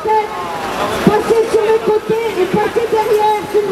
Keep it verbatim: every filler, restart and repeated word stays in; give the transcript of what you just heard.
tête, passez sur les côtés et passez derrière, s'il vous plaît.